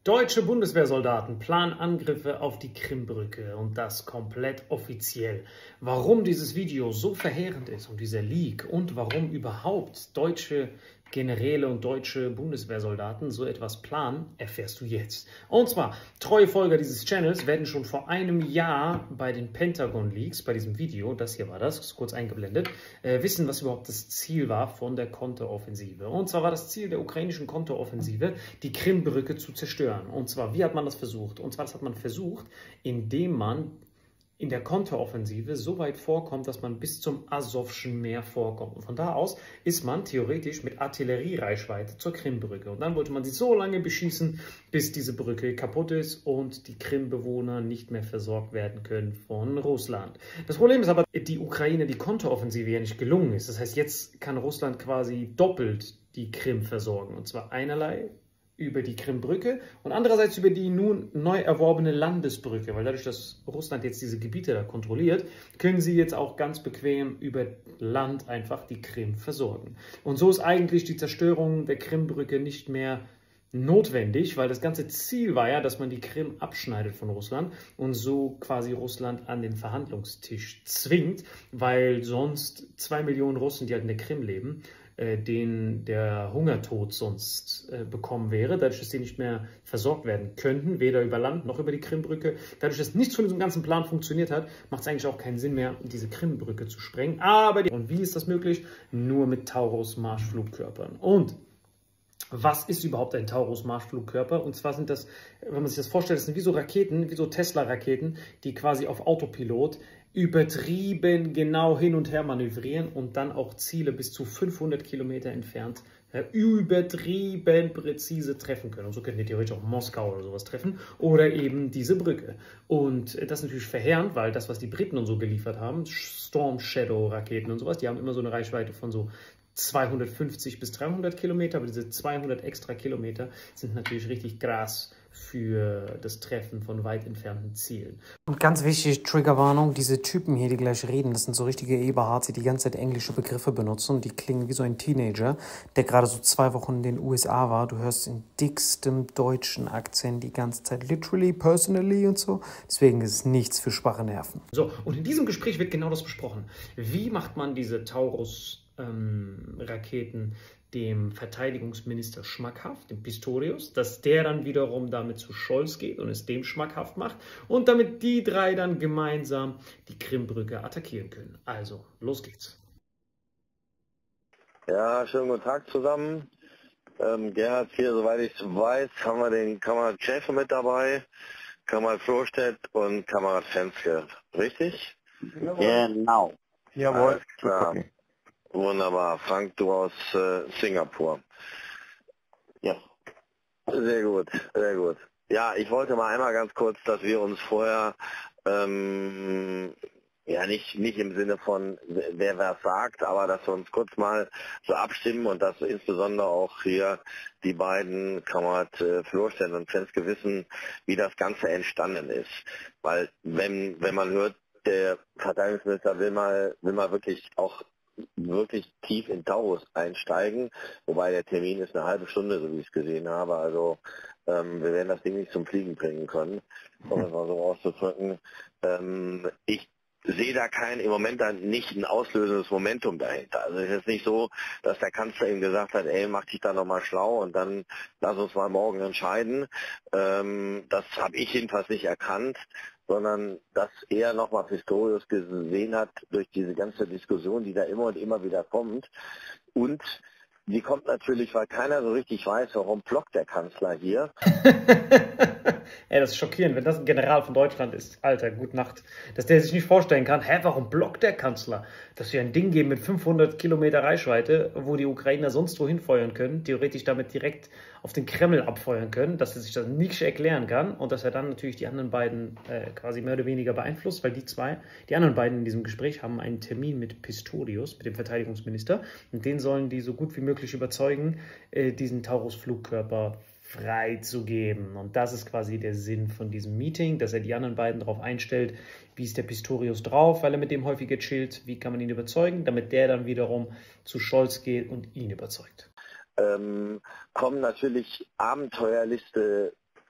Deutsche Bundeswehrsoldaten planen Angriffe auf die Krimbrücke und das komplett offiziell. Warum dieses Video so verheerend ist und dieser Leak und warum überhaupt deutsche Generäle und deutsche Bundeswehrsoldaten so etwas planen, erfährst du jetzt. Und zwar, treue Folger dieses Channels werden schon vor einem Jahr bei den Pentagon Leaks, bei diesem Video, das hier war das, ist kurz eingeblendet, wissen, was überhaupt das Ziel war von der Konteroffensive. Und zwar war das Ziel der ukrainischen Konteroffensive, die Krimbrücke zu zerstören. Und zwar, wie hat man das versucht? Und zwar, das hat man versucht, indem man in der Konteroffensive so weit vorkommt, dass man bis zum Asowschen Meer vorkommt. Und von da aus ist man theoretisch mit Artilleriereichweite zur Krimbrücke. Und dann wollte man sie so lange beschießen, bis diese Brücke kaputt ist und die Krimbewohner nicht mehr versorgt werden können von Russland. Das Problem ist aber, die Ukraine, die Konteroffensive ja nicht gelungen ist. Das heißt, jetzt kann Russland quasi doppelt die Krim versorgen. Und zwar einerlei über die Krimbrücke und andererseits über die nun neu erworbene Landesbrücke, weil dadurch, dass Russland jetzt diese Gebiete da kontrolliert, können sie jetzt auch ganz bequem über Land einfach die Krim versorgen. Und so ist eigentlich die Zerstörung der Krimbrücke nicht mehr notwendig, weil das ganze Ziel war ja, dass man die Krim abschneidet von Russland und so quasi Russland an den Verhandlungstisch zwingt, weil sonst 2 Millionen Russen, die halt in der Krim leben, den der Hungertod sonst bekommen wäre, dadurch, dass sie nicht mehr versorgt werden könnten, weder über Land noch über die Krimbrücke. Dadurch, dass nichts von diesem ganzen Plan funktioniert hat, macht es eigentlich auch keinen Sinn mehr, diese Krimbrücke zu sprengen. Und wie ist das möglich? Nur mit Taurus-Marschflugkörpern. Und was ist überhaupt ein Taurus-Marschflugkörper? Und zwar sind das, wenn man sich das vorstellt, das sind wie so Raketen, wie so Tesla-Raketen, die quasi auf Autopilot übertrieben genau hin und her manövrieren und dann auch Ziele bis zu 500 Kilometer entfernt übertrieben präzise treffen können. Und so könnten die theoretisch auch Moskau oder sowas treffen oder eben diese Brücke. Und das ist natürlich verheerend, weil das, was die Briten und so geliefert haben, Storm Shadow Raketen und sowas, die haben immer so eine Reichweite von so 250 bis 300 Kilometer, aber diese 200 extra Kilometer sind natürlich richtig krass für das Treffen von weit entfernten Zielen. Und ganz wichtig, Triggerwarnung, diese Typen hier, die gleich reden, das sind so richtige Eberhards, die die ganze Zeit englische Begriffe benutzen und die klingen wie so ein Teenager, der gerade so 2 Wochen in den USA war. Du hörst in dickstem deutschen Akzent die ganze Zeit literally, personally und so. Deswegen ist es nichts für schwache Nerven. So, und in diesem Gespräch wird genau das besprochen. Wie macht man diese Taurus-Raketen dem Verteidigungsminister schmackhaft, dem Pistorius, dass der dann wiederum damit zu Scholz geht und es dem schmackhaft macht und damit die drei dann gemeinsam die Krimbrücke attackieren können. Also, los geht's. Ja, schönen guten Tag zusammen. Gerhard hier, soweit ich weiß, haben wir den Kamerad Schäfer mit dabei, Kamerad Florstedt und Kamerad Fenske. Richtig? Genau. Jawohl. Alles klar. Wunderbar. Frank, du aus Singapur. Ja. Sehr gut, sehr gut. Ja, ich wollte mal einmal ganz kurz, dass wir uns vorher, ja nicht im Sinne von wer was sagt, aber dass wir uns kurz mal so abstimmen und dass insbesondere auch hier die beiden Kamerad Florstedt und Fenske wissen, wie das Ganze entstanden ist. Weil wenn man hört, der Verteidigungsminister will mal wirklich auch wirklich tief in Taurus einsteigen, wobei der Termin ist eine halbe Stunde, so wie ich es gesehen habe, also wir werden das Ding nicht zum Fliegen bringen können, um es mal so auszudrücken. Ich sehe da im Moment dann nicht ein auslösendes Momentum dahinter. Also es ist nicht so, dass der Kanzler ihm gesagt hat, ey, mach dich da nochmal schlau und dann lass uns mal morgen entscheiden. Das habe ich jedenfalls nicht erkannt, sondern dass er nochmal Pistorius gesehen hat durch diese ganze Diskussion, die da immer und immer wieder kommt. Und die kommt natürlich, weil keiner so richtig weiß, warum blockt der Kanzler hier. Ey, das ist schockierend, wenn das ein General von Deutschland ist. Alter, gute Nacht. Dass der sich nicht vorstellen kann, warum blockt der Kanzler? Dass wir ein Ding geben mit 500 Kilometer Reichweite, wo die Ukrainer sonst wohin feuern können, theoretisch damit direkt auf den Kreml abfeuern können, dass er sich das nicht erklären kann und dass er dann natürlich die anderen beiden quasi mehr oder weniger beeinflusst, weil die anderen beiden in diesem Gespräch haben einen Termin mit Pistorius, mit dem Verteidigungsminister, und den sollen die so gut wie möglich überzeugen, diesen Taurus-Flugkörper freizugeben. Und das ist quasi der Sinn von diesem Meeting, dass er die anderen beiden darauf einstellt, wie ist der Pistorius drauf, weil er mit dem häufiger chillt, wie kann man ihn überzeugen, damit der dann wiederum zu Scholz geht und ihn überzeugt. Kommen natürlich Abenteuerliste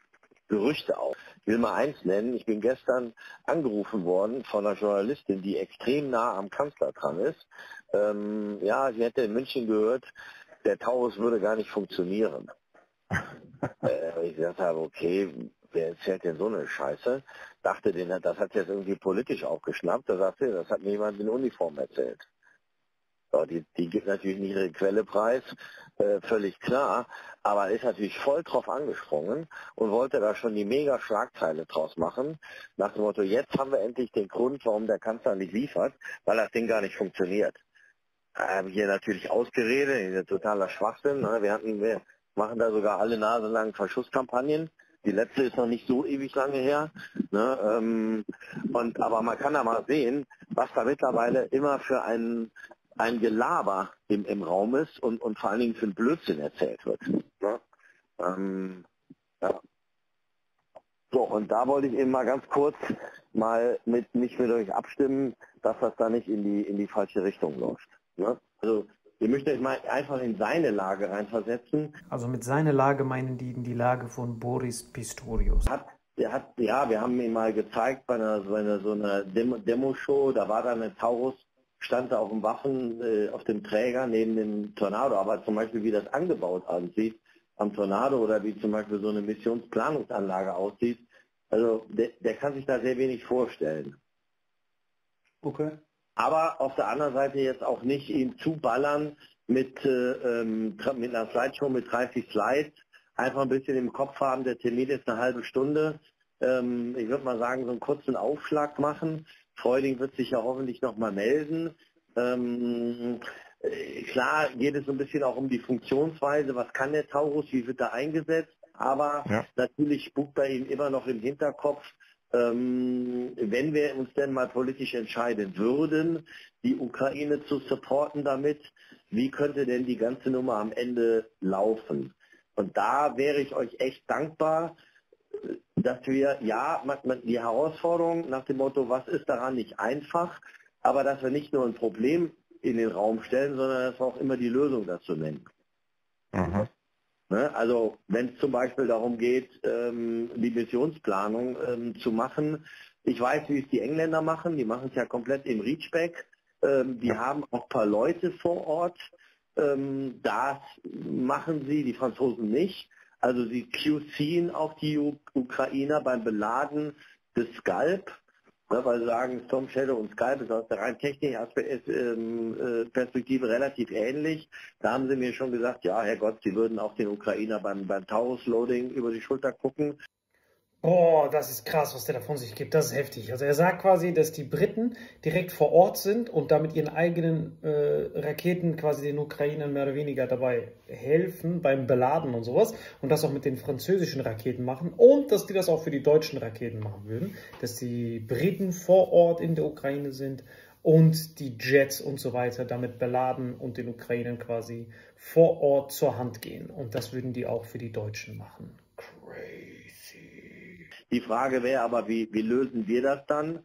Gerüchte auf. Ich will mal eins nennen, ich bin gestern angerufen worden von einer Journalistin, die extrem nah am Kanzler dran ist. Ja, sie hätte in München gehört, der Taurus würde gar nicht funktionieren. Ich gesagt habe, okay, wer erzählt denn so eine Scheiße? Dachte, das hat jetzt irgendwie politisch aufgeschnappt. Da sagte, das hat mir jemand in Uniform erzählt. So, die gibt natürlich nicht ihre Quelle preis, völlig klar, aber ist natürlich voll drauf angesprungen und wollte da schon die mega Schlagzeile draus machen, nach dem Motto, jetzt haben wir endlich den Grund, warum der Kanzler nicht liefert, weil das Ding gar nicht funktioniert. Habe ich hier natürlich ausgeredet, totaler Schwachsinn. Ne? Wir machen da sogar alle Nase lang Verschusskampagnen. Die letzte ist noch nicht so ewig lange her. Ne? Aber man kann da mal sehen, was da mittlerweile immer für ein Gelaber im Raum ist und vor allen Dingen für ein Blödsinn erzählt wird. Ne? Ja. So, und da wollte ich eben mal ganz kurz mal mit euch abstimmen, dass das da nicht in die falsche Richtung läuft. Ne? Also ihr müsst euch mal einfach in seine Lage reinversetzen. Also mit seiner Lage meinen die in die Lage von Boris Pistorius. Wir haben ihm mal gezeigt bei so einer Demo-Show, da war dann ein Taurus, stand da auf dem auf dem Träger neben dem Tornado, aber zum Beispiel wie das angebaut aussieht am Tornado oder wie zum Beispiel so eine Missionsplanungsanlage aussieht, also der kann sich da sehr wenig vorstellen. Okay. Aber auf der anderen Seite jetzt auch nicht ihn zuballern mit einer Slideshow mit 30 Slides, einfach ein bisschen im Kopf haben, der Termin ist eine halbe Stunde. Ich würde mal sagen, so einen kurzen Aufschlag machen. Freuding wird sich ja hoffentlich nochmal melden. Klar geht es so ein bisschen auch um die Funktionsweise, was kann der Taurus, wie wird er eingesetzt, aber natürlich spukt bei ihm immer noch im Hinterkopf, wenn wir uns denn mal politisch entscheiden würden, die Ukraine zu supporten damit, wie könnte denn die ganze Nummer am Ende laufen? Und da wäre ich euch echt dankbar, dass wir, die Herausforderung nach dem Motto, was ist daran nicht einfach, aber dass wir nicht nur ein Problem in den Raum stellen, sondern dass wir auch immer die Lösung dazu nennen. Mhm. Ne? Also wenn es zum Beispiel darum geht, die Missionsplanung zu machen, ich weiß, wie es die Engländer machen, die machen es ja komplett im Reachback, die haben auch ein paar Leute vor Ort, das machen sie, die Franzosen nicht. Also sie QCen auch die Ukrainer beim Beladen des Scalp, weil sie sagen, Storm Shadow und Scalp ist aus der rein technischen Perspektive relativ ähnlich. Da haben sie mir schon gesagt, ja, Herrgott, sie würden auch den Ukrainer beim Taurus-Loading über die Schulter gucken. Boah, das ist krass, was der da von sich gibt. Das ist heftig. Also er sagt quasi, dass die Briten direkt vor Ort sind und damit ihren eigenen Raketen quasi den Ukrainern mehr oder weniger dabei helfen beim Beladen und sowas. Und das auch mit den französischen Raketen machen. Und dass die das auch für die deutschen Raketen machen würden. Dass die Briten vor Ort in der Ukraine sind und die Jets und so weiter damit beladen und den Ukrainern quasi vor Ort zur Hand gehen. Und das würden die auch für die Deutschen machen. Crazy. Die Frage wäre aber, wie lösen wir das dann?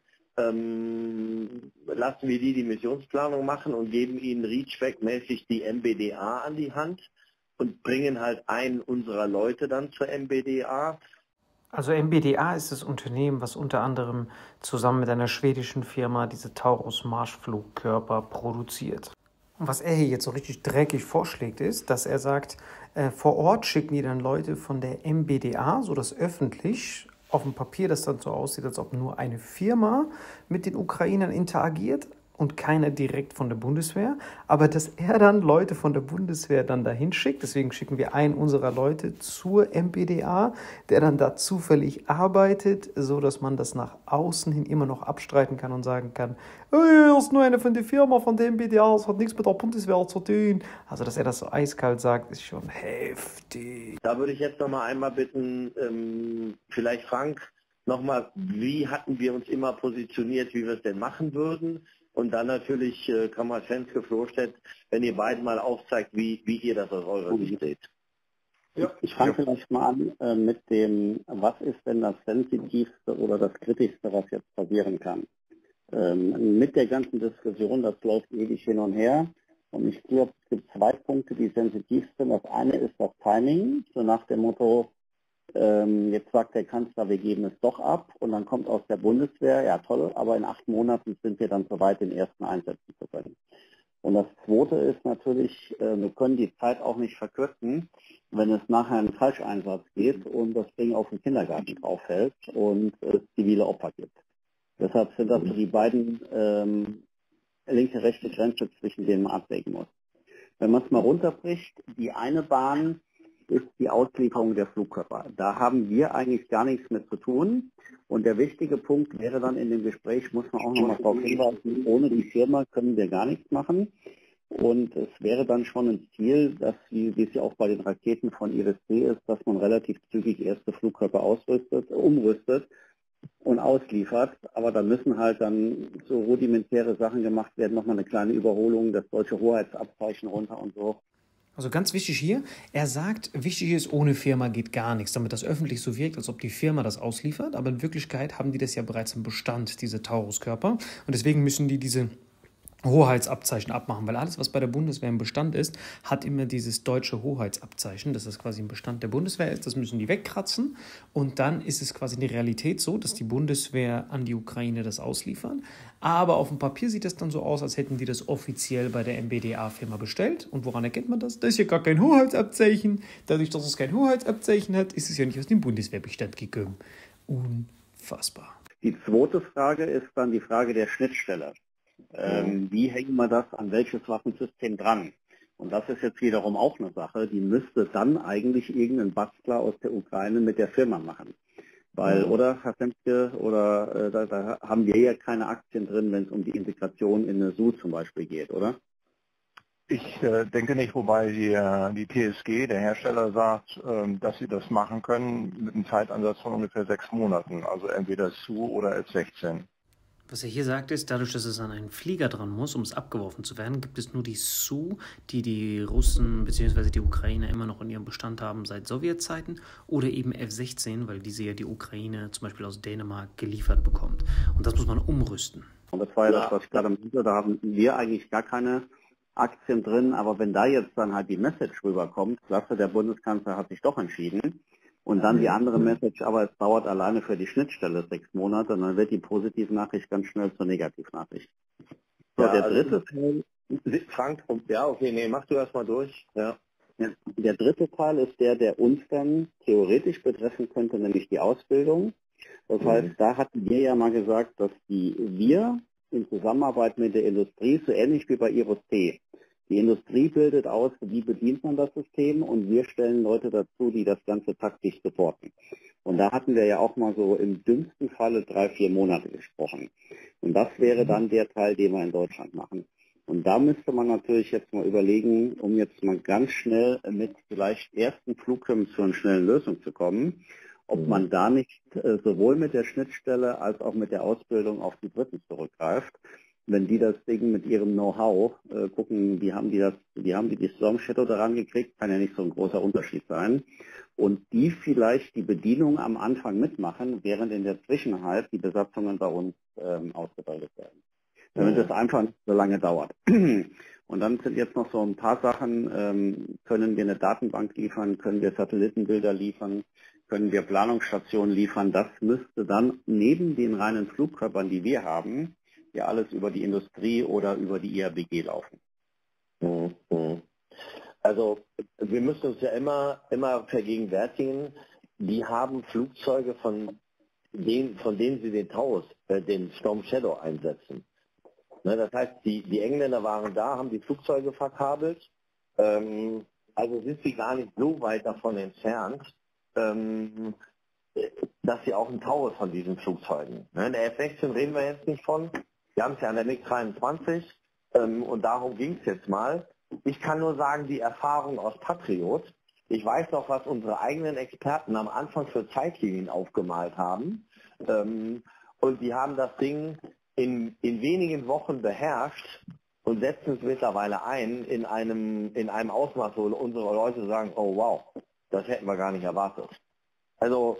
Lassen wir die Missionsplanung machen und geben ihnen Reachback-mäßig die MBDA an die Hand und bringen halt einen unserer Leute dann zur MBDA? Also MBDA ist das Unternehmen, was unter anderem zusammen mit einer schwedischen Firma diese Taurus-Marschflugkörper produziert. Und was er hier jetzt so richtig dreckig vorschlägt, ist, dass er sagt, vor Ort schicken die dann Leute von der MBDA, so dass öffentlich auf dem Papier das dann so aussieht, als ob nur eine Firma mit den Ukrainern interagiert und keiner direkt von der Bundeswehr, aber dass er dann Leute von der Bundeswehr dann dahin schickt. Deswegen schicken wir einen unserer Leute zur MBDA, der dann da zufällig arbeitet, so dass man das nach außen hin immer noch abstreiten kann und sagen kann, er ist nur eine von der Firma von der MBDA, das hat nichts mit der Bundeswehr zu tun. Also, dass er das so eiskalt sagt, ist schon heftig. Da würde ich jetzt nochmal einmal bitten, vielleicht Frank, nochmal, wie hatten wir uns immer positioniert, wie wir es denn machen würden? Und dann natürlich Kammern Fenske, Flostedt, wenn ihr beiden mal aufzeigt, wie ihr das aus eurer Sicht seht. Ja. Ich fange vielleicht mal an mit dem, was ist denn das Sensitivste oder das Kritischste, was jetzt passieren kann. Mit der ganzen Diskussion, das läuft ewig hin und her. Und ich glaube, es gibt zwei Punkte, die sensitiv sind. Das eine ist das Timing, so nach dem Motto, Jetzt sagt der Kanzler, wir geben es doch ab und dann kommt aus der Bundeswehr, ja toll, aber in 8 Monaten sind wir dann soweit, den ersten einsetzen zu können. Und das Zweite ist natürlich, wir können die Zeit auch nicht verkürzen, wenn es nachher einen Falscheinsatz geht und das Ding auf den Kindergarten drauf fällt und es zivile Opfer gibt. Deshalb sind das so die beiden linke, rechte Grenze, zwischen denen man abwägen muss. Wenn man es mal runterbricht, die eine Bahn ist die Auslieferung der Flugkörper. Da haben wir eigentlich gar nichts mit zu tun. Und der wichtige Punkt wäre dann in dem Gespräch, muss man auch nochmal darauf hinweisen, ohne die Firma können wir gar nichts machen. Und es wäre dann schon ein Ziel, dass, wie es ja auch bei den Raketen von IRIS-T ist, dass man relativ zügig erste Flugkörper umrüstet und ausliefert. Aber da müssen halt dann so rudimentäre Sachen gemacht werden, nochmal eine kleine Überholung, das deutsche Hoheitsabzeichen runter und so. Also ganz wichtig hier, er sagt, wichtig ist, ohne Firma geht gar nichts, damit das öffentlich so wirkt, als ob die Firma das ausliefert, aber in Wirklichkeit haben die das ja bereits im Bestand, diese Tauruskörper, und deswegen müssen die diese Hoheitsabzeichen abmachen, weil alles, was bei der Bundeswehr im Bestand ist, hat immer dieses deutsche Hoheitsabzeichen, dass das quasi im Bestand der Bundeswehr ist, das müssen die wegkratzen und dann ist es quasi in der Realität so, dass die Bundeswehr an die Ukraine das ausliefert, aber auf dem Papier sieht das dann so aus, als hätten die das offiziell bei der MBDA-Firma bestellt und woran erkennt man das? Das ist ja gar kein Hoheitsabzeichen, dadurch, dass es kein Hoheitsabzeichen hat, ist es ja nicht aus dem Bundeswehrbestand gekommen. Unfassbar. Die zweite Frage ist dann die Frage der Schnittstelle. Wie hängen wir das an welches Waffensystem dran? Und das ist jetzt wiederum auch eine Sache, die müsste dann eigentlich irgendein Bastler aus der Ukraine mit der Firma machen. Weil, oder, Herr Semke, oder da haben wir ja keine Aktien drin, wenn es um die Integration in eine SU zum Beispiel geht, oder? Ich denke nicht, wobei die TSG, der Hersteller, sagt, dass sie das machen können mit einem Zeitansatz von ungefähr 6 Monaten, also entweder SU oder F-16. Was er hier sagt ist, dadurch, dass es an einen Flieger dran muss, um es abgeworfen zu werden, gibt es nur die Su, die die Russen bzw. die Ukrainer immer noch in ihrem Bestand haben seit Sowjetzeiten, oder eben F-16, weil diese ja die Ukraine zum Beispiel aus Dänemark geliefert bekommt. Und das muss man umrüsten. Und das war ja das, was ich gerade meinte, da haben wir eigentlich gar keine Aktien drin, aber wenn da jetzt dann halt die Message rüberkommt, klasse, der Bundeskanzler hat sich doch entschieden, und dann die andere Message, aber es dauert alleine für die Schnittstelle 6 Monate, und dann wird die Positivnachricht ganz schnell zur Negativnachricht. Ja, der dritte Teil, Frank, ja, okay, nee, mach du erst mal durch. Ja. Ja, der dritte Teil ist der uns dann theoretisch betreffen könnte, nämlich die Ausbildung. Das heißt, da hatten wir ja mal gesagt, dass wir in Zusammenarbeit mit der Industrie, so ähnlich wie bei IRIS-T, die Industrie bildet aus, wie bedient man das System, und wir stellen Leute dazu, die das Ganze taktisch supporten. Und da hatten wir ja auch mal so im dümmsten Falle 3-4 Monate gesprochen. Und das wäre dann der Teil, den wir in Deutschland machen. Und da müsste man natürlich jetzt mal überlegen, um jetzt mal ganz schnell mit vielleicht ersten Flugkörpern zu einer schnellen Lösung zu kommen, ob man da nicht sowohl mit der Schnittstelle als auch mit der Ausbildung auf die Briten zurückgreift. Wenn die das Ding mit ihrem Know-how gucken, wie haben die Storm Shadow daran gekriegt, kann ja nicht so ein großer Unterschied sein. Und die vielleicht die Bedienung am Anfang mitmachen, während in der Zwischenzeit die Besatzungen bei uns ausgebildet werden. Damit es einfach nicht so lange dauert. Und dann sind jetzt noch so ein paar Sachen, können wir eine Datenbank liefern, können wir Satellitenbilder liefern, können wir Planungsstationen liefern. Das müsste dann neben den reinen Flugkörpern, die wir haben, ja alles über die Industrie oder über die IABG laufen. Also wir müssen uns ja immer vergegenwärtigen, die haben Flugzeuge, von denen sie den Taurus, den Storm Shadow einsetzen. Ne, das heißt, die Engländer waren da, haben die Flugzeuge verkabelt, also sind sie gar nicht so weit davon entfernt, dass sie auch einen Taurus von diesen Flugzeugen. Ne, der F-16 reden wir jetzt nicht von. Wir haben es ja an der MiG-23 und darum ging es jetzt mal. Ich kann nur sagen, die Erfahrung aus Patriot, ich weiß noch, was unsere eigenen Experten am Anfang für Zeitlinien aufgemalt haben, und die haben das Ding in wenigen Wochen beherrscht und setzen es mittlerweile ein in einem Ausmaß, wo unsere Leute sagen, oh wow, das hätten wir gar nicht erwartet. Also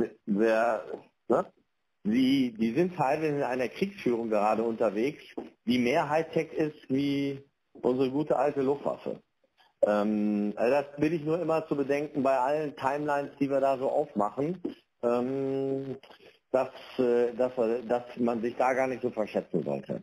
die sind teilweise in einer Kriegsführung gerade unterwegs, die mehr Hightech ist wie unsere gute alte Luftwaffe. Also das will ich nur immer zu bedenken bei allen Timelines, die wir da so aufmachen, dass man sich da gar nicht so verschätzen sollte.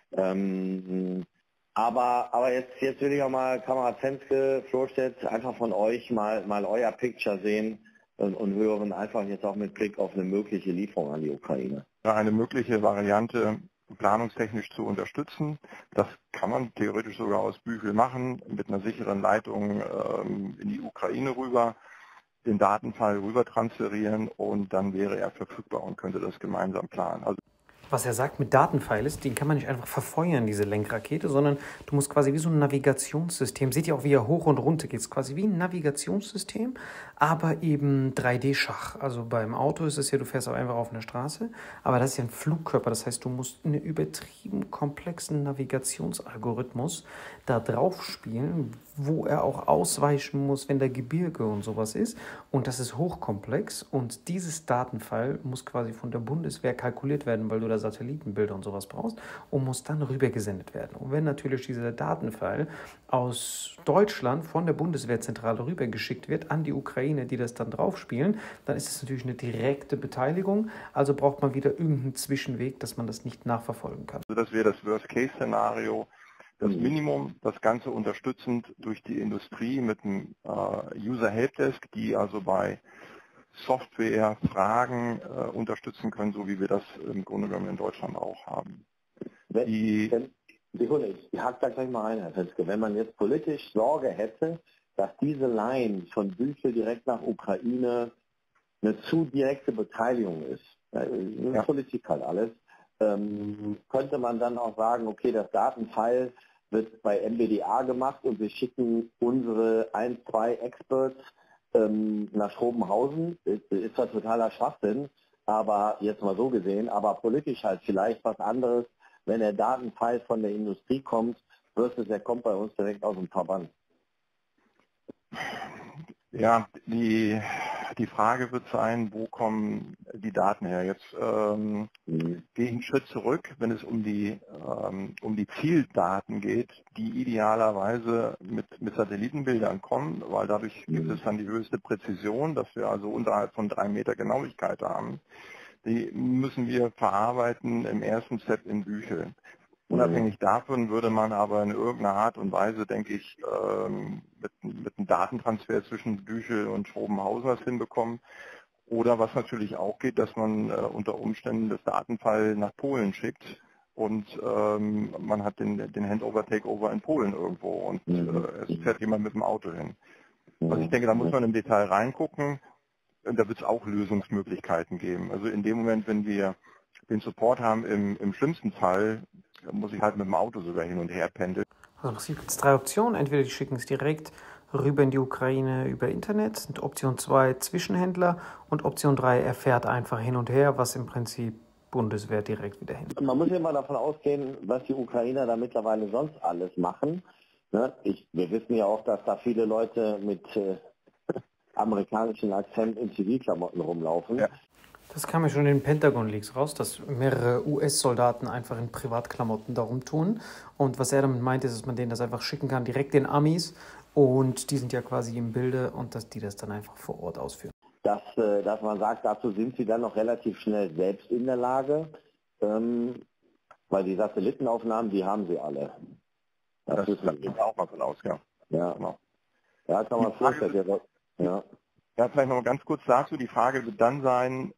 Aber jetzt will ich auch mal, Kamerad Fenske, Florstedt, einfach von euch mal euer Picture sehen und hören, einfach jetzt auch mit Blick auf eine mögliche Lieferung an die Ukraine. Ja, eine mögliche Variante planungstechnisch zu unterstützen. Das kann man theoretisch sogar aus Büchel machen, mit einer sicheren Leitung in die Ukraine rüber, den Datenfall rüber transferieren und dann wäre er verfügbar und könnte das gemeinsam planen. Also Was er sagt mit Datenpfeil ist, den kann man nicht einfach verfeuern, diese Lenkrakete, sondern du musst quasi wie so ein Navigationssystem, seht ihr auch, wie er hoch und runter geht, quasi wie ein Navigationssystem, aber eben 3D-Schach. Also beim Auto ist es ja, du fährst auch einfach auf einer Straße, aber das ist ja ein Flugkörper, das heißt, du musst einen übertrieben komplexen Navigationsalgorithmus da drauf spielen, wo er auch ausweichen muss, wenn da Gebirge und sowas ist, und das ist hochkomplex und dieses Datenfall muss quasi von der Bundeswehr kalkuliert werden, weil du da Satellitenbilder und sowas brauchst und muss dann rübergesendet werden. Und wenn natürlich dieser Datenfall aus Deutschland von der Bundeswehrzentrale rübergeschickt wird an die Ukraine, die das dann draufspielen, dann ist es natürlich eine direkte Beteiligung, also braucht man wieder irgendeinen Zwischenweg, dass man das nicht nachverfolgen kann. das wäre das Worst-Case-Szenario. Das Minimum, das Ganze unterstützend durch die Industrie mit einem User-Helpdesk, die also bei Software, Fragen unterstützen können, so wie wir das im Grunde genommen in Deutschland auch haben. Ich hake da gleich mal ein, Herr Fenske. Wenn man jetzt politisch Sorge hätte, dass diese Line von Büchel direkt nach Ukraine eine zu direkte Beteiligung ist, ja. Politik halt alles, könnte man dann auch sagen, okay, das Datenfile wird bei MBDA gemacht und wir schicken unsere 1, 2 Experts nach Schrobenhausen. Ist zwar totaler Schwachsinn, aber jetzt mal so gesehen, aber politisch halt vielleicht was anderes, wenn der Datenfile von der Industrie kommt, versus er kommt bei uns direkt aus dem Verband. Ja, die Frage wird sein, wo kommen die Daten her? Jetzt gehe ich einen Schritt zurück, wenn es um die Zieldaten geht, die idealerweise mit Satellitenbildern kommen, weil dadurch gibt es dann die höchste Präzision, dass wir also unterhalb von 3 Meter Genauigkeit haben. Die müssen wir verarbeiten im ersten Step in Büchel. Unabhängig davon würde man aber in irgendeiner Art und Weise, denke ich, mit einem Datentransfer zwischen Büchel und Schrobenhausen was hinbekommen. Oder was natürlich auch geht, dass man unter Umständen das Datenfall nach Polen schickt und man hat den Handover-Takeover in Polen irgendwo und es fährt jemand mit dem Auto hin. Also ich denke, da muss man im Detail reingucken. Und da wird es auch Lösungsmöglichkeiten geben. Also in dem Moment, wenn wir den Support haben, im schlimmsten Fall muss ich halt mit dem Auto sogar hin und her pendeln. Also es gibt jetzt 3 Optionen. Entweder die schicken es direkt rüber in die Ukraine über Internet, und Option 2 Zwischenhändler und Option 3 er fährt einfach hin und her, was im Prinzip Bundeswehr direkt wieder hin. Man muss ja mal davon ausgehen, was die Ukrainer da mittlerweile sonst alles machen. Ne? Wir wissen ja auch, dass da viele Leute mit amerikanischen Akzent in Zivilklamotten rumlaufen. Ja. Das kam ja schon in den Pentagon-Leaks raus, dass mehrere US-Soldaten einfach in Privatklamotten darum tun. Und was er damit meint, ist, dass man denen das einfach schicken kann, direkt den Amis. Und die sind ja quasi im Bilde und dass die das dann einfach vor Ort ausführen. Dass man sagt, dazu sind sie dann noch relativ schnell selbst in der Lage, weil die Satellitenaufnahmen, die haben sie alle. Das geht auch mal von aus, ja. Ja, genau. Ja, kann man vorstellen. Ja. Ja, vielleicht noch mal ganz kurz dazu. Die Frage wird dann sein,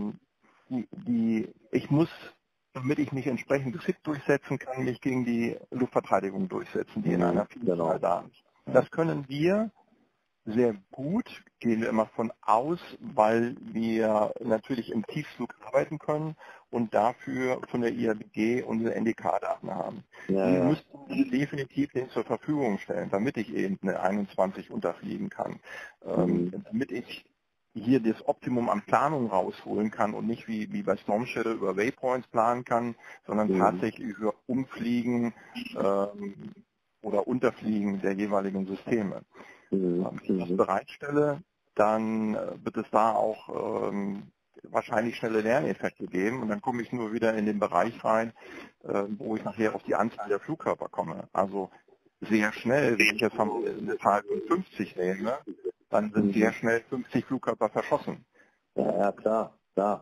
ich muss, damit ich mich entsprechend fit durchsetzen kann, mich gegen die Luftverteidigung durchsetzen, die in einer Vielzahl da ist. Das können wir sehr gut, gehen wir immer von aus, weil wir natürlich im Tiefflug arbeiten können und dafür von der IABG unsere NDK-Daten haben. Ja, die müssten die definitiv den zur Verfügung stellen, damit ich eben eine 21 unterfliegen kann. Damit ich hier das Optimum an Planung rausholen kann und nicht wie bei Storm Shadow über Waypoints planen kann, sondern tatsächlich über Umfliegen oder Unterfliegen der jeweiligen Systeme. Wenn ich das bereitstelle, dann wird es da auch wahrscheinlich schnelle Lerneffekte geben und dann komme ich nur wieder in den Bereich rein, wo ich nachher auf die Anzahl der Flugkörper komme. Also sehr schnell, wenn ich jetzt eine Zahl von 50 nehme, dann sind sehr schnell 50 Flugkörper verschossen. Ja, klar.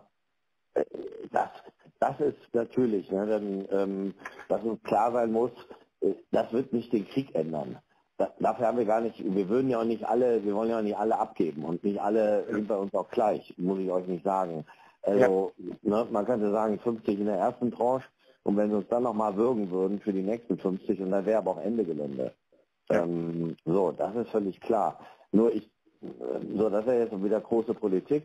Das ist natürlich, ne, dann, dass uns klar sein muss, das wird nicht den Krieg ändern. Dafür haben wir gar nicht, wir wollen ja auch nicht alle abgeben und nicht alle sind bei uns auch gleich, muss ich euch nicht sagen. Also, ne, man könnte sagen 50 in der ersten Tranche und wenn sie uns dann nochmal würgen würden für die nächsten 50 und dann wäre aber auch Ende Gelände. Ja. So, das ist völlig klar. Nur das wäre jetzt wieder große Politik.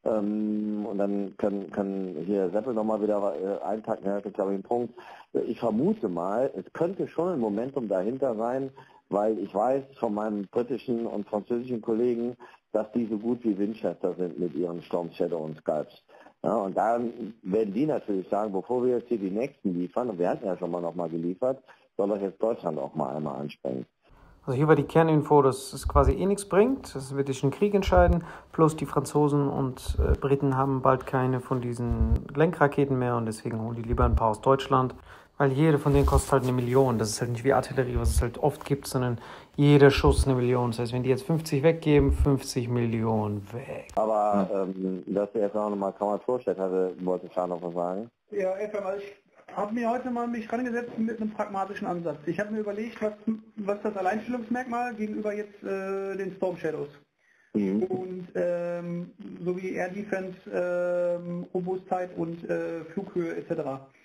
Und dann kann hier Seppel nochmal wieder einpacken, das ist glaube ich ein Punkt. Ich vermute mal, es könnte schon ein Momentum dahinter sein, weil ich weiß von meinen britischen und französischen Kollegen, dass die so gut wie Winchester sind mit ihren Storm Shadow und Scalps. Ja, und dann werden die natürlich sagen, bevor wir jetzt hier die nächsten liefern, und wir hatten ja schon mal nochmal geliefert, soll doch jetzt Deutschland auch mal einmal anspringen. Also hier war die Kerninfo, dass es quasi eh nichts bringt. Es wird sich ein Krieg entscheiden. Plus die Franzosen und Briten haben bald keine von diesen Lenkraketen mehr und deswegen holen die lieber ein paar aus Deutschland. Weil jede von denen kostet halt 1 Million. Das ist halt nicht wie Artillerie, was es halt oft gibt, sondern jeder Schuss 1 Million. Das heißt, wenn die jetzt 50 weggeben, 50 Millionen weg. Aber dass er jetzt auch nochmal Kammern vorstellt hatte, wollte Schah noch was sagen. Ja, ich habe mir heute mal mich rangesetzt mit einem pragmatischen Ansatz. Ich habe mir überlegt, was das Alleinstellungsmerkmal gegenüber jetzt den Storm Shadows. Und so wie Air Defense, Robustheit und Flughöhe etc.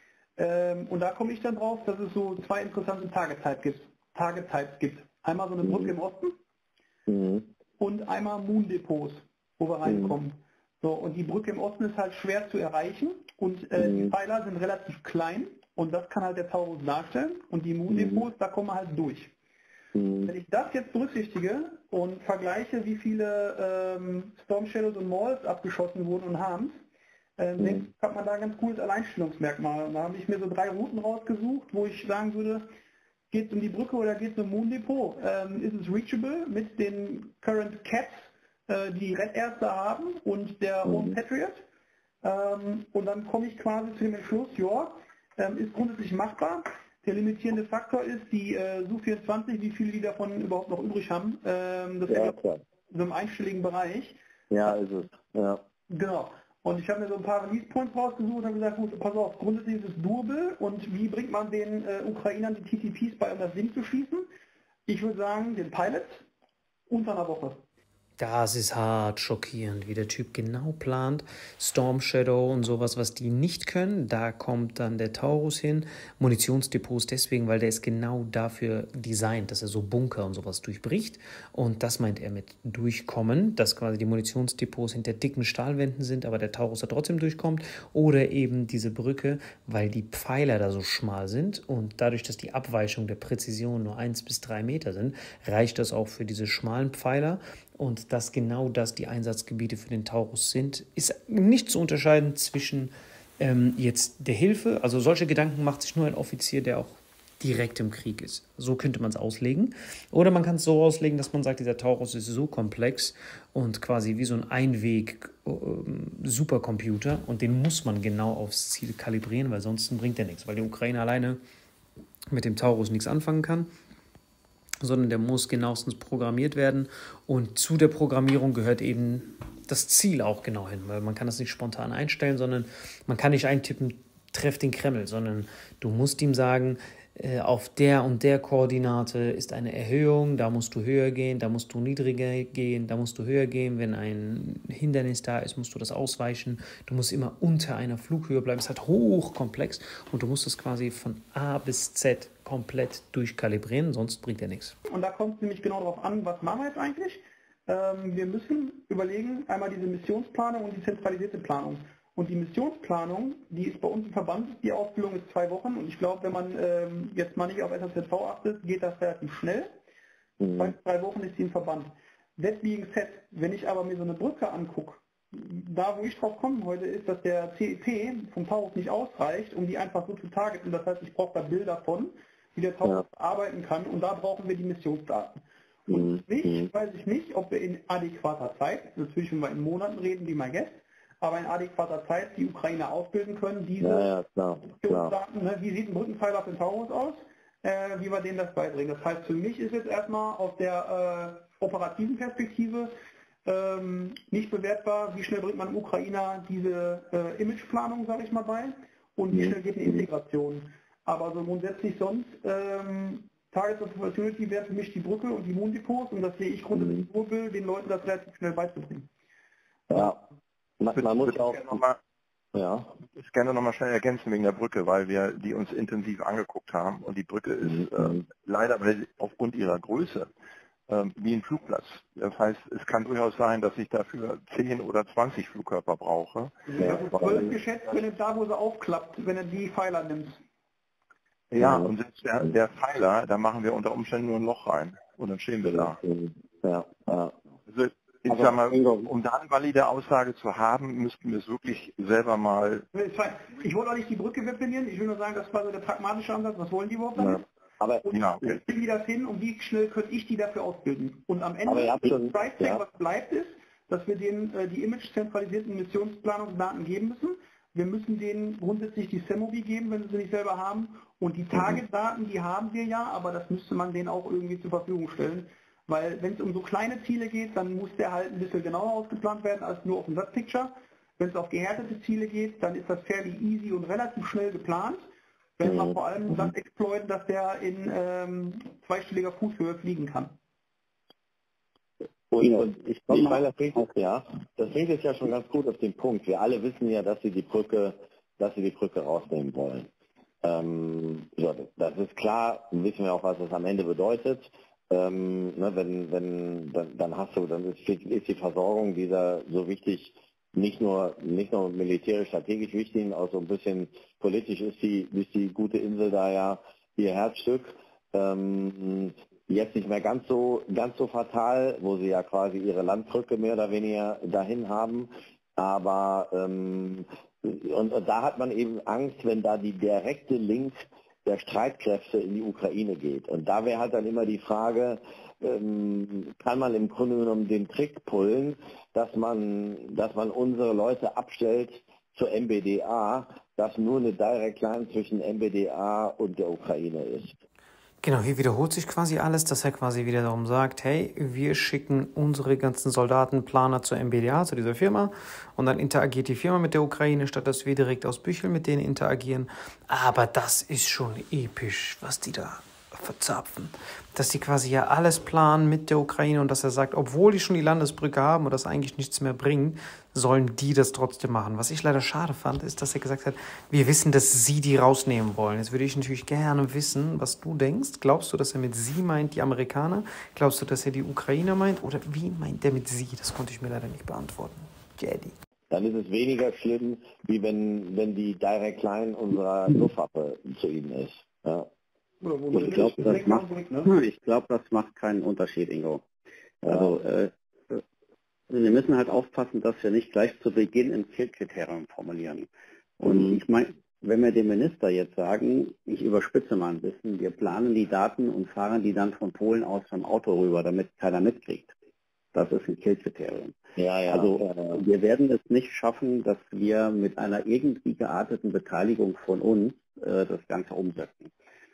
Und da komme ich dann drauf, dass es so zwei interessante Target Types gibt. Einmal so eine Brücke im Osten und einmal Moon Depots, wo wir reinkommen. So, und die Brücke im Osten ist halt schwer zu erreichen und die Pfeiler sind relativ klein und das kann halt der Taurus darstellen und die Moon Depots, da kommen wir halt durch. Wenn ich das jetzt berücksichtige und vergleiche, wie viele Storm Shadows und Mauls abgeschossen wurden und haben, denke ich, hat man da ein ganz cooles Alleinstellungsmerkmal. Und da habe ich mir so 3 Routen rausgesucht, wo ich sagen würde, geht es um die Brücke oder geht es um Moon Depot? Ist es reachable mit den Current Cats, die Red Erste haben und der Home Patriot? Und dann komme ich quasi zu dem Entschluss, ja, ist grundsätzlich machbar. Der limitierende Faktor ist die Su-24, wie viele die davon überhaupt noch übrig haben. Das ist in so einem einstelligen Bereich. Ja, ist es. Ja. Genau. Und ich habe mir so ein paar Release Points rausgesucht und habe gesagt, gut, pass auf, grundsätzlich ist es doable und wie bringt man den Ukrainern die TTPs bei, um das Ding zu schießen? Ich würde sagen, den Pilots unter einer Woche. Das ist hart schockierend, wie der Typ genau plant. Storm Shadow und sowas, was die nicht können, da kommt dann der Taurus hin. Munitionsdepots deswegen, weil der ist genau dafür designt, dass er so Bunker und sowas durchbricht. Und das meint er mit durchkommen, dass quasi die Munitionsdepots hinter dicken Stahlwänden sind, aber der Taurus da trotzdem durchkommt. Oder eben diese Brücke, weil die Pfeiler da so schmal sind und dadurch, dass die Abweichung der Präzision nur 1 bis 3 Meter sind, reicht das auch für diese schmalen Pfeiler. Und dass genau das die Einsatzgebiete für den Taurus sind, ist nicht zu unterscheiden zwischen jetzt der Hilfe. Also solche Gedanken macht sich nur ein Offizier, der auch direkt im Krieg ist. So könnte man es auslegen. Oder man kann es so auslegen, dass man sagt, dieser Taurus ist so komplex und quasi wie so ein Einweg-Supercomputer und den muss man genau aufs Ziel kalibrieren, weil sonst bringt der nichts. Weil die Ukraine alleine mit dem Taurus nichts anfangen kann, sondern der muss genauestens programmiert werden und zu der Programmierung gehört eben das Ziel auch genau hin, weil man kann das nicht spontan einstellen, sondern man kann nicht eintippen, treff den Kreml, sondern du musst ihm sagen, auf der und der Koordinate ist eine Erhöhung, da musst du höher gehen, da musst du niedriger gehen, da musst du höher gehen, wenn ein Hindernis da ist, musst du das ausweichen, du musst immer unter einer Flughöhe bleiben, es ist halt hochkomplex und du musst es quasi von A bis Z komplett durchkalibrieren, sonst bringt er nichts. Und da kommt es nämlich genau darauf an, was machen wir jetzt eigentlich? Wir müssen überlegen, einmal diese Missionsplanung und die zentralisierte Planung. Und die Missionsplanung, die ist bei uns im Verband, die Ausbildung ist 2 Wochen und ich glaube, wenn man jetzt mal nicht auf SSZV achtet, geht das relativ schnell. 2 Wochen ist die im Verband. That being said, wenn ich aber mir so eine Brücke angucke, da wo ich drauf komme heute ist, dass der CEP vom Taurus nicht ausreicht, um die einfach so zu targeten. Das heißt, ich brauche da Bilder von, wie der Taurus arbeiten kann und da brauchen wir die Missionsdaten. Und weiß ich nicht, ob wir in adäquater Zeit, natürlich wenn wir in Monaten reden, wie mein Guest, aber in adäquater Zeit die Ukrainer ausbilden können, diese Daten, ne, wie sieht ein Brückenpfeiler auf dem Taurus aus, wie wir denen das beibringen. Das heißt, für mich ist jetzt erstmal aus der operativen Perspektive nicht bewertbar, wie schnell bringt man dem Ukrainer diese Imageplanung, sage ich mal, bei und wie schnell geht eine Integration. Aber so grundsätzlich sonst, Targets of Opportunity wäre für mich die Brücke und die Moondepots und das sehe ich grundsätzlich nur will, den Leuten das relativ schnell beizubringen. Ja, man muss auch... Ja. Ich gerne noch mal schnell ergänzen wegen der Brücke, weil wir die uns intensiv angeguckt haben und die Brücke ist leider aufgrund ihrer Größe wie ein Flugplatz. Das heißt, es kann durchaus sein, dass ich dafür 10 oder 20 Flugkörper brauche. Ja, 12 geschätzt, wenn du da, wo sie aufklappt, wenn du die Pfeiler nimmst. Ja, und selbst der Pfeiler, da machen wir unter Umständen nur ein Loch rein und dann stehen wir da. Ja. Also, ich sag mal, um da eine valide Aussage zu haben, müssten wir es wirklich selber mal... Ich wollte auch nicht die Brücke wegbringen, ich will nur sagen, das war so der pragmatische Ansatz, was wollen die überhaupt damit? Ja. Aber wie kriegen die das hin und wie schnell könnte ich die dafür ausbilden? Und am Ende, was bleibt ist, dass wir denen die image-zentralisierten Missionsplanungsdaten geben müssen. Wir müssen denen grundsätzlich die SEMOBI geben, wenn sie sie nicht selber haben. Und die Target-Daten, die haben wir ja, aber das müsste man denen auch irgendwie zur Verfügung stellen. Weil wenn es um so kleine Ziele geht, dann muss der halt ein bisschen genauer ausgeplant werden als nur auf dem Web-Picture. Wenn es auf gehärtete Ziele geht, dann ist das fairly easy und relativ schnell geplant. Wenn man vor allem das exploiten, dass der in zweistelliger Fußhöhe fliegen kann. Und ich meine, das bringt es ja schon ganz gut auf den Punkt. Wir alle wissen ja, dass sie die Brücke rausnehmen wollen. Das ist klar, wissen wir auch, was das am Ende bedeutet. Dann ist die Versorgung dieser so wichtig, nicht nur militärisch strategisch wichtig, auch so ein bisschen politisch ist die gute Insel da ja ihr Herzstück. Jetzt nicht mehr ganz so fatal, wo sie ja quasi ihre Landbrücke mehr oder weniger dahin haben. Aber und da hat man eben Angst, wenn da die direkte Link der Streitkräfte in die Ukraine geht. Und da wäre halt dann immer die Frage, kann man im Grunde genommen den Trick pullen, dass man unsere Leute abstellt zur MBDA, dass nur eine Direct Line zwischen MBDA und der Ukraine ist. Genau, hier wiederholt sich quasi alles, dass er quasi wieder darum sagt, hey, wir schicken unsere ganzen Soldatenplaner zur MBDA, zu dieser Firma, und dann interagiert die Firma mit der Ukraine, statt dass wir direkt aus Büchel mit denen interagieren. Aber das ist schon episch, was die da verzapfen. Dass die quasi ja alles planen mit der Ukraine und dass er sagt, obwohl die schon die Landesbrücke haben und das eigentlich nichts mehr bringt, sollen die das trotzdem machen. Was ich leider schade fand, ist, dass er gesagt hat, wir wissen, dass sie die rausnehmen wollen. Jetzt würde ich natürlich gerne wissen, was du denkst. Glaubst du, dass er mit sie meint die Amerikaner? Glaubst du, dass er die Ukrainer meint? Oder wie meint der mit sie? Das konnte ich mir leider nicht beantworten. Jedi. Dann ist es weniger schlimm, wie wenn die Direct Line unserer Luftwaffe zu ihnen ist. Ja. Ich glaube, das macht keinen Unterschied, Ingo. Also wir müssen halt aufpassen, dass wir nicht gleich zu Beginn ein Zielkriterium formulieren. Und ich meine, wenn wir dem Minister jetzt sagen, ich überspitze mal ein bisschen, wir planen die Daten und fahren die dann von Polen aus vom Auto rüber, damit keiner mitkriegt. Das ist ein Killkriterium. Also wir werden es nicht schaffen, dass wir mit einer irgendwie gearteten Beteiligung von uns das Ganze umsetzen.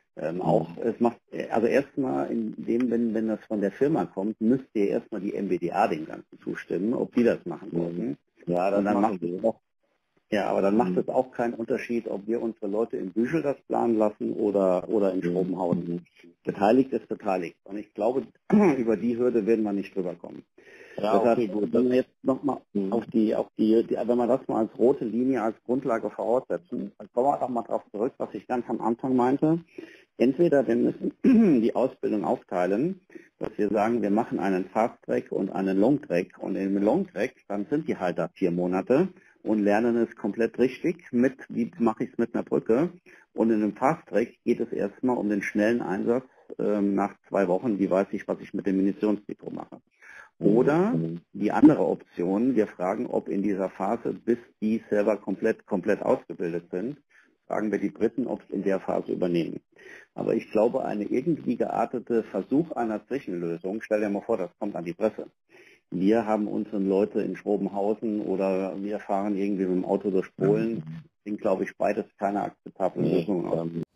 Erstmal wenn das von der Firma kommt, müsst ihr erstmal die MBDA dem Ganzen zustimmen, ob die das machen wollen. Ja, dann macht es auch keinen Unterschied, ob wir unsere Leute in Büchel das planen lassen oder in Schrobenhausen. Beteiligt ist beteiligt. Und ich glaube, über die Hürde werden wir nicht drüber kommen. Ja, deshalb, wenn wir jetzt nochmal wenn wir das mal als rote Linie, als Grundlage voraussetzen, dann kommen wir doch mal darauf zurück, was ich ganz am Anfang meinte. Entweder wir müssen die Ausbildung aufteilen, dass wir sagen, wir machen einen Fast-Track und einen Long-Track. Und im Long-Track, dann sind die halt da 4 Monate und lernen es komplett richtig wie mache ich es mit einer Brücke. Und in einem Fast-Track geht es erstmal um den schnellen Einsatz nach 2 Wochen, wie weiß ich, was ich mit dem Munitionsdepot mache. Oder die andere Option, wir fragen, ob in dieser Phase, bis die selber komplett ausgebildet sind, fragen wir die Briten, ob sie in der Phase übernehmen. Aber ich glaube, eine irgendwie geartete Versuch einer Zwischenlösung, stell dir mal vor, das kommt an die Presse. Wir haben unsere Leute in Schrobenhausen oder wir fahren irgendwie mit dem Auto durch Polen, sind, glaube ich, beides keine akzeptable Lösungen aus.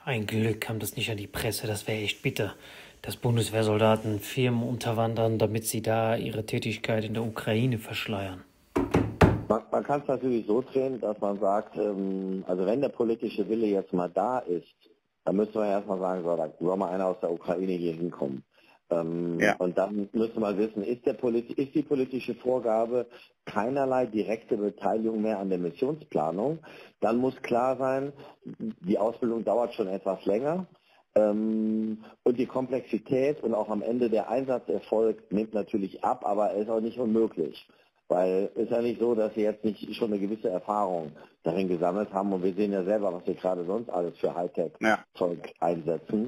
Ein Glück kam das nicht an die Presse, das wäre echt bitter, dass Bundeswehrsoldaten Firmen unterwandern, damit sie da ihre Tätigkeit in der Ukraine verschleiern. Man kann es natürlich so drehen, dass man sagt, also wenn der politische Wille jetzt mal da ist, dann müssen wir erstmal sagen, so, da soll mal einer aus der Ukraine hier hinkommen. Und dann müssen wir wissen, ist die politische Vorgabe keinerlei direkte Beteiligung mehr an der Missionsplanung, dann muss klar sein, die Ausbildung dauert schon etwas länger und die Komplexität und auch am Ende der Einsatzerfolg nimmt natürlich ab, aber ist auch nicht unmöglich. Weil es ist ja nicht so, dass sie jetzt nicht schon eine gewisse Erfahrung darin gesammelt haben und wir sehen ja selber, was wir gerade sonst alles für Hightech-Zeug einsetzen.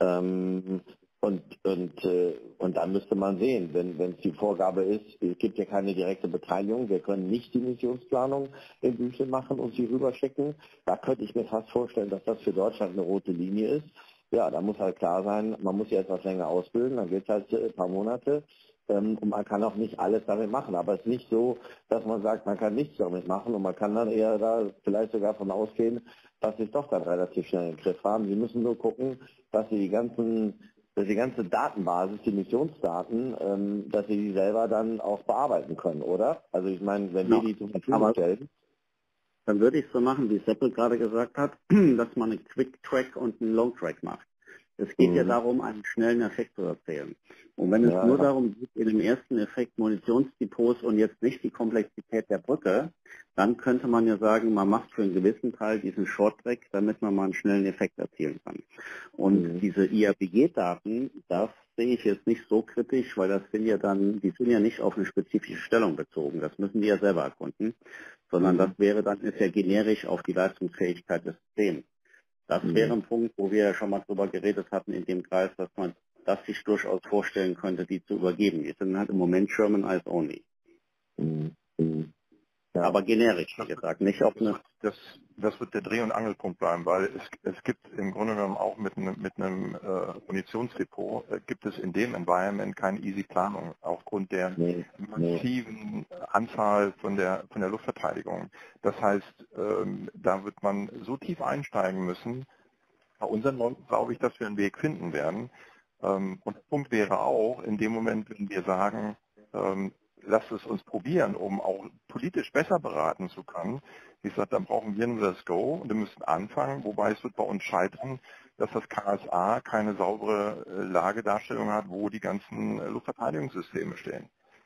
Und dann müsste man sehen, wenn es die Vorgabe ist, es gibt ja keine direkte Beteiligung, wir können nicht die Missionsplanung in Büchel machen und sie rüberschicken. Da könnte ich mir fast vorstellen, dass das für Deutschland eine rote Linie ist. Ja, da muss halt klar sein, man muss sie etwas länger ausbilden, dann geht es halt ein paar Monate. Und man kann auch nicht alles damit machen. Aber es ist nicht so, dass man sagt, man kann nichts damit machen und man kann dann eher da vielleicht sogar davon ausgehen, dass sie es doch dann relativ schnell im Griff haben. Sie müssen nur gucken, dass sie die ganze Datenbasis, die Missionsdaten, dass sie die selber dann auch bearbeiten können, oder? Also ich meine, wenn wir die zur Verfügung stellen. Dann würde ich so machen, wie Seppel gerade gesagt hat, dass man einen Quick-Track und einen Long-Track macht. Es geht ja darum, einen schnellen Effekt zu erzählen. Und wenn es nur darum geht, in dem ersten Effekt Munitionsdepots und jetzt nicht die Komplexität der Brücke, dann könnte man ja sagen, man macht für einen gewissen Teil diesen Short-Track, damit man mal einen schnellen Effekt erzielen kann. Und diese IAPG-Daten, das sehe ich jetzt nicht so kritisch, weil das sind ja dann, die sind ja nicht auf eine spezifische Stellung bezogen. Das müssen die ja selber erkunden, sondern das wäre dann ist ja generisch auf die Leistungsfähigkeit des Systems. Das wäre ein Punkt, wo wir ja schon mal drüber geredet hatten in dem Kreis, dass man das sich durchaus vorstellen könnte, die zu übergeben. Die sind halt im Moment German Eyes Only. Ja. Aber generisch, wie gesagt, nicht auf eine... Das wird der Dreh- und Angelpunkt bleiben, weil es gibt im Grunde genommen auch mit einem Munitionsdepot, gibt es in dem Environment keine easy Planung, aufgrund der massiven Anzahl von der Luftverteidigung. Das heißt, da wird man so tief einsteigen müssen. Bei unseren Leuten glaube ich, dass wir einen Weg finden werden. Und der Punkt wäre auch, in dem Moment, wenn wir sagen, lasst es uns probieren, um auch politisch besser beraten zu können. Wie gesagt, dann brauchen wir nur das Go und wir müssen anfangen, wobei es wird bei uns scheitern, dass das KSA keine saubere Lagedarstellung hat, wo die ganzen Luftverteidigungssysteme stehen.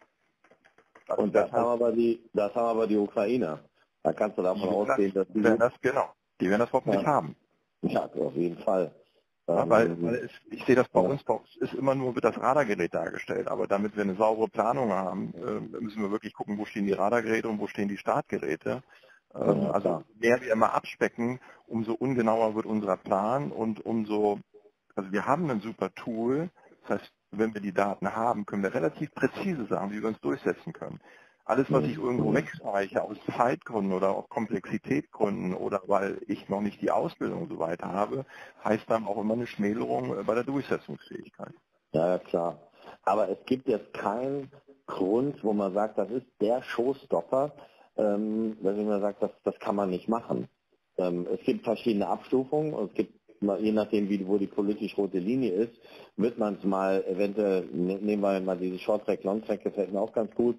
Also und das haben aber die Ukrainer. Da kannst du davon ausgehen, dass die werden das überhaupt nicht haben. Ja, auf jeden Fall. Ja, weil ich sehe das bei uns ist immer nur wird das Radargerät dargestellt, aber damit wir eine saubere Planung haben, müssen wir wirklich gucken, wo stehen die Radargeräte und wo stehen die Startgeräte. Also mehr wir immer abspecken, umso ungenauer wird unser Plan und also wir haben ein super Tool, das heißt, wenn wir die Daten haben, können wir relativ präzise sagen, wie wir uns durchsetzen können. Alles, was ich irgendwo wegstreiche, aus Zeitgründen oder auch Komplexitätsgründen oder weil ich noch nicht die Ausbildung so weit habe, heißt dann auch immer eine Schmälerung bei der Durchsetzungsfähigkeit. Ja, klar. Aber es gibt jetzt keinen Grund, wo man sagt, das ist der Showstopper, dass man sagt, das kann man nicht machen. Es gibt verschiedene Abstufungen und es gibt, je nachdem, wo die politisch rote Linie ist, wird man es mal eventuell, nehmen wir mal diese Short-Track, Long-Track, gefällt mir auch ganz gut,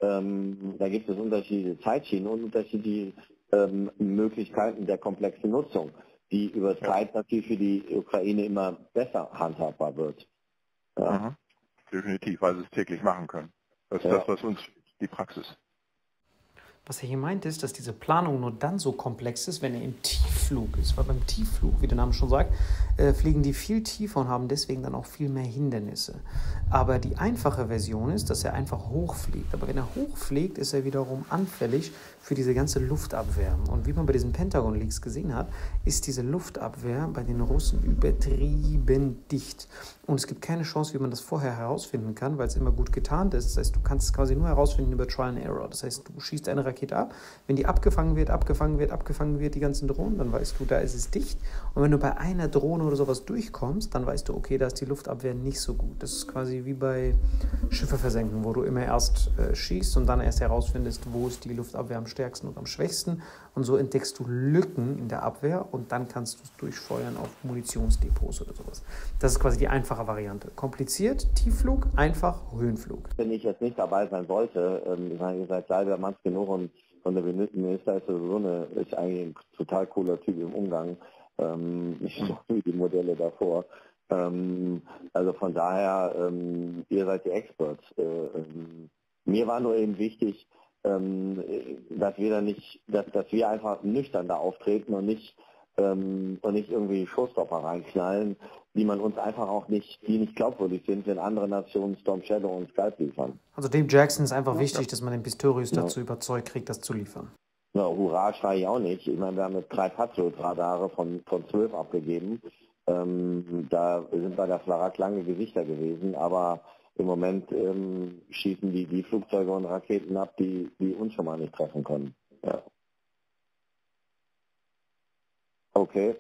da gibt es unterschiedliche Zeitschienen und unterschiedliche Möglichkeiten der komplexen Nutzung, die über Zeit natürlich für die Ukraine immer besser handhabbar wird. Ja. Definitiv, weil sie es täglich machen können. Das ist das, was uns die Praxis. Was er hier meint, ist, dass diese Planung nur dann so komplex ist, wenn er im Tiefflug ist. Weil beim Tiefflug, wie der Name schon sagt, fliegen die viel tiefer und haben deswegen dann auch viel mehr Hindernisse. Aber die einfache Version ist, dass er einfach hochfliegt. Aber wenn er hochfliegt, ist er wiederum anfällig für diese ganze Luftabwehr. Und wie man bei diesen Pentagon-Leaks gesehen hat, ist diese Luftabwehr bei den Russen übertrieben dicht. Und es gibt keine Chance, wie man das vorher herausfinden kann, weil es immer gut getarnt ist. Das heißt, du kannst es quasi nur herausfinden über Trial and Error. Das heißt, du schießt eine Rakete ab. Wenn die abgefangen wird, die ganzen Drohnen, dann weißt du, da ist es dicht. Und wenn du bei einer Drohne oder sowas durchkommst, dann weißt du, okay, da ist die Luftabwehr nicht so gut. Das ist quasi wie bei Schiffe versenken, wo du immer erst schießt und dann erst herausfindest, wo ist die Luftabwehr am stärksten und am schwächsten. Und so entdeckst du Lücken in der Abwehr und dann kannst du es durchfeuern auf Munitionsdepots oder sowas. Das ist quasi die einfache Variante. Kompliziert, Tiefflug, einfach Höhenflug. Wenn ich jetzt nicht dabei sein sollte, ihr seid leider manns genug und der Minister ist sowieso ist eigentlich ein total cooler Typ im Umgang. Ich so wie die Modelle davor. Also von daher, ihr seid die Experts. Mir war nur eben wichtig, dass wir dass wir einfach nüchtern da auftreten und nicht irgendwie Showstopper reinknallen, die man uns einfach auch die nicht glaubwürdig sind, wenn andere Nationen Storm Shadow und Skype liefern. Also dem Jackson ist einfach wichtig, dass man den Pistorius dazu überzeugt kriegt, das zu liefern. Na, hurra schreie ich auch nicht. Ich meine, wir haben jetzt 3 Patriot-Radare von 12 abgegeben. Da sind bei der Flarak lange Gesichter gewesen, aber im Moment schießen die Flugzeuge und Raketen ab, die uns schon mal nicht treffen können. Ja. Okay.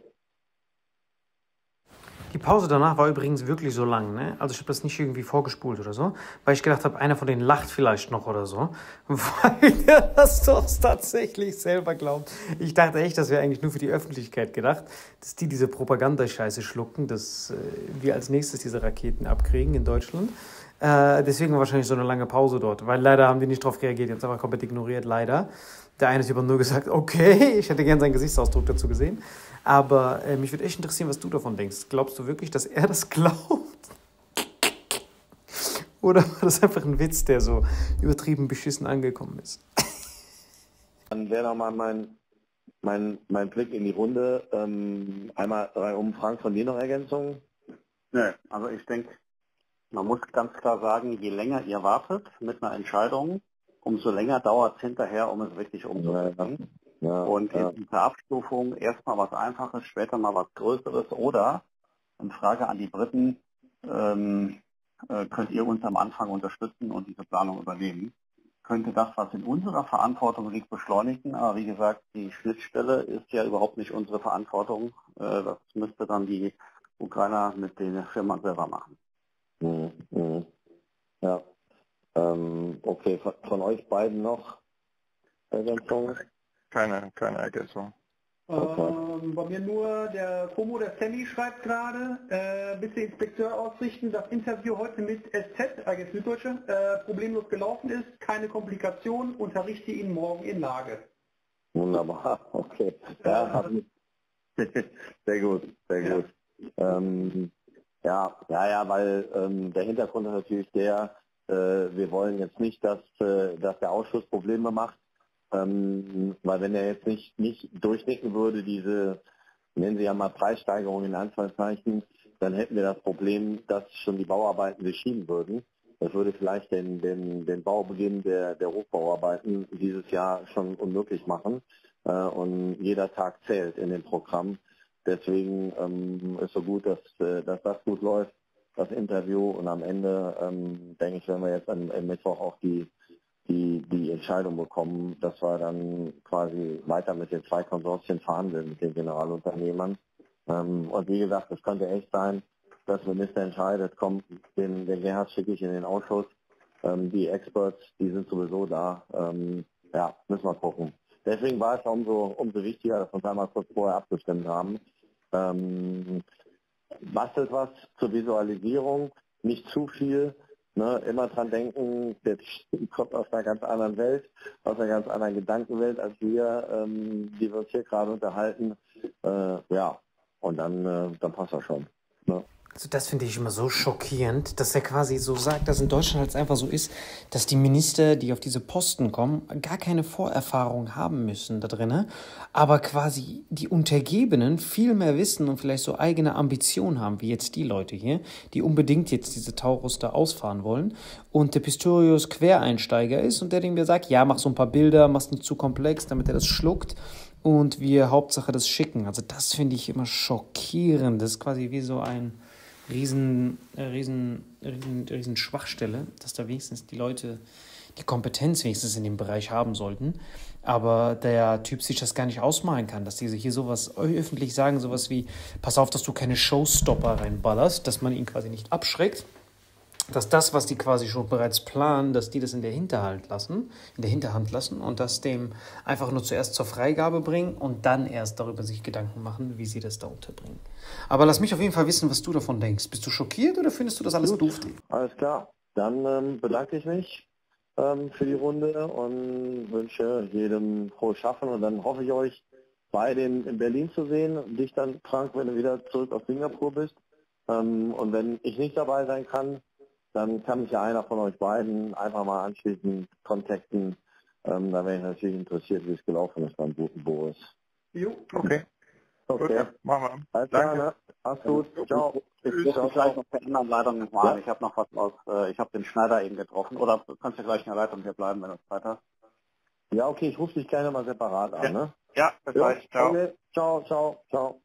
Die Pause danach war übrigens wirklich so lang, ne? Also ich habe das nicht irgendwie vorgespult oder so, weil ich gedacht habe, einer von denen lacht vielleicht noch oder so, weil der das doch tatsächlich selber glaubt. Ich dachte echt, das wäre eigentlich nur für die Öffentlichkeit gedacht, dass die diese Propagandascheiße schlucken, dass wir als nächstes diese Raketen abkriegen in Deutschland. Deswegen war wahrscheinlich so eine lange Pause dort, weil leider haben die nicht drauf reagiert, die haben es einfach komplett ignoriert, leider. Der eine Typ hat nur gesagt, okay, ich hätte gern seinen Gesichtsausdruck dazu gesehen. Aber mich würde echt interessieren, was du davon denkst. Glaubst du wirklich, dass er das glaubt? Oder war das einfach ein Witz, der so übertrieben beschissen angekommen ist? Dann wäre nochmal mein Blick in die Runde. Einmal Frank, von dir noch Ergänzungen? Nö, also ich denke, man muss ganz klar sagen, je länger ihr wartet mit einer Entscheidung, umso länger dauert es hinterher, um es wirklich umzusetzen. Ja, und in dieser Abstufung erstmal was Einfaches, später mal was Größeres oder, eine Frage an die Briten, könnt ihr uns am Anfang unterstützen und diese Planung übernehmen? Könnte das, was in unserer Verantwortung liegt, beschleunigen, aber wie gesagt, die Schnittstelle ist ja überhaupt nicht unsere Verantwortung. Das müsste dann die Ukrainer mit den Firmen selber machen. Ja. Okay, von euch beiden noch Ergänzungen? Keine Ergänzung. Bei mir nur der Promo, der Sammy schreibt gerade, bitte Inspekteur ausrichten, das Interview heute mit SZ, AG Süddeutsche, problemlos gelaufen ist, keine Komplikation, unterrichte ihn morgen in Lage. Wunderbar, okay. Ja, sehr gut, sehr gut. Weil der Hintergrund ist natürlich wir wollen jetzt nicht, dass der Ausschuss Probleme macht, weil wenn er jetzt nicht durchdenken würde, diese, nennen Sie ja mal Preissteigerung in Anführungszeichen, dann hätten wir das Problem, dass schon die Bauarbeiten beschieden würden. Das würde vielleicht den Baubeginn der Hochbauarbeiten dieses Jahr schon unmöglich machen. Und jeder Tag zählt in dem Programm. Deswegen ist so gut, dass das gut läuft, das Interview. Und am Ende, denke ich, wenn wir jetzt am Mittwoch auch die Entscheidung bekommen, dass wir dann quasi weiter mit den 2 Konsortien verhandeln, mit den Generalunternehmern. Und wie gesagt, es könnte echt sein, dass der Minister entscheidet, komm, den Gerhard schicke ich in den Ausschuss. Die Experts, die sind sowieso da. Müssen wir gucken. Deswegen war es umso wichtiger, dass wir uns einmal kurz vorher abgestimmt haben. Bastelt was zur Visualisierung, nicht zu viel. Ne, immer dran denken, der kommt aus einer ganz anderen Welt, aus einer ganz anderen Gedankenwelt als wir, die wir uns hier gerade unterhalten. Und dann passt das schon. Ne? Also das finde ich immer so schockierend, dass er quasi so sagt, dass in Deutschland halt einfach so ist, dass die Minister, die auf diese Posten kommen, gar keine Vorerfahrung haben müssen da drin, aber quasi die Untergebenen viel mehr wissen und vielleicht so eigene Ambitionen haben, wie jetzt die Leute hier, die unbedingt jetzt diese Taurus da ausfahren wollen und der Pistorius Quereinsteiger ist und der mir sagt, ja, mach so ein paar Bilder, mach's nicht zu komplex, damit er das schluckt und wir Hauptsache das schicken. Also das finde ich immer schockierend, das ist quasi wie so ein riesen Schwachstelle, dass da wenigstens die Leute die Kompetenz wenigstens in dem Bereich haben sollten. aber der Typ sich das gar nicht ausmalen kann, dass diese hier sowas öffentlich sagen, sowas wie, pass auf, dass du keine Showstopper reinballerst, dass man ihn quasi nicht abschreckt, dass das, was die quasi schon bereits planen, dass die das in der Hinterhand lassen und das dem einfach nur zuerst zur Freigabe bringen und dann erst darüber sich Gedanken machen, wie sie das da unterbringen. Aber lass mich auf jeden Fall wissen, was du davon denkst. Bist du schockiert oder findest du das alles duftig? Alles klar. Dann bedanke ich mich für die Runde und wünsche jedem frohes Schaffen und dann hoffe ich euch beide in Berlin zu sehen und dich dann, Frank, wenn du wieder zurück aus Singapur bist. Und wenn ich nicht dabei sein kann, dann kann mich ja einer von euch beiden einfach mal anschließend kontakten. Da wäre ich natürlich interessiert, wie es gelaufen ist beim guten Boris. Jo, okay. Okay. Gut, machen wir. Alles klar, ne? Mach's gut. Ciao. Ich muss gleich noch per anderen Leitung noch mal. Ja. Ich habe noch was ich habe den Schneider eben getroffen. Oder du kannst ja gleich in der Leitung hier bleiben, wenn du Zeit hast. Ja, okay, ich rufe dich gerne mal separat an, ne? Ja, das heißt, ciao. Okay. Ciao, ciao, ciao.